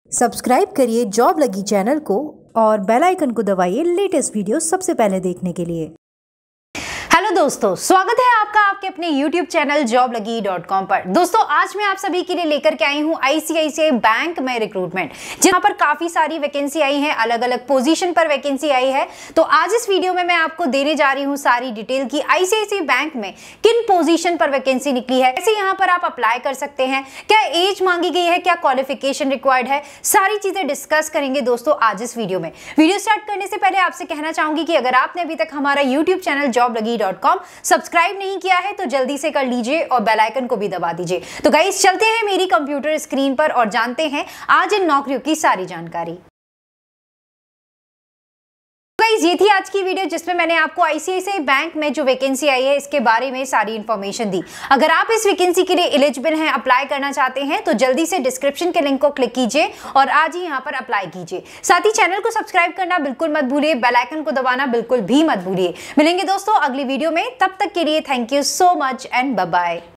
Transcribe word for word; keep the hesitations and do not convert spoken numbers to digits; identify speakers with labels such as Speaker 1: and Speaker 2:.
Speaker 1: Subscribe करिए job लगी channel को और बेल आइकन को दबाइए लेटेस्ट वीडियो सबसे पहले देखने के लिए।
Speaker 2: हेलो दोस्तों, स्वागत है आपका आपके अपने यूट्यूब चैनल जॉब लगी डॉट कॉम पर। दोस्तों, आज मैं आप सभी के लिए लेकर के आई हूं आईसीआईसीआई बैंक में रिक्रूटमेंट, जहां पर काफी सारी वैकेंसी आई है, अलग अलग पोजीशन पर वैकेंसी आई है। तो आज इस वीडियो में मैं आपको देने जा रही हूं सारी डिटेल की आईसीआईसीआई बैंक में किन पोजीशन पर वैकेंसी निकली है, कैसे यहाँ पर आप अप्लाई कर सकते हैं, क्या एज मांगी गई है, क्या क्वालिफिकेशन रिक्वायर्ड है, सारी चीजें डिस्कस करेंगे दोस्तों आज इस वीडियो में। वीडियो स्टार्ट करने से पहले आपसे कहना चाहूंगी कि अगर आपने अभी तक हमारा यूट्यूब चैनल जॉब लगी डॉट कॉम सब्सक्राइब नहीं किया है तो जल्दी से कर लीजिए और बेल आइकन को भी दबा दीजिए। तो गाइस, चलते हैं मेरी कंप्यूटर स्क्रीन पर और जानते हैं आज इन नौकरियों की सारी जानकारी। गाइस, ये थी आज की वीडियो जिसमें मैंने आपको आईसीआईसीआई बैंक में जो वैकेंसी आई है इसके बारे में सारी इंफॉर्मेशन दी। अगर आप इस वैकेंसी के लिए एलिजिबल हैं, अप्लाई करना चाहते हैं तो जल्दी से डिस्क्रिप्शन के लिंक को क्लिक कीजिए और आज ही यहां पर अप्लाई कीजिए। साथ ही चैनल को सब्सक्राइब करना बिल्कुल मत भूलिए, बेल आइकन को दबाना बिल्कुल भी मत भूलिए। मिलेंगे दोस्तों अगली वीडियो में, तब तक के लिए thank you so much and bye bye.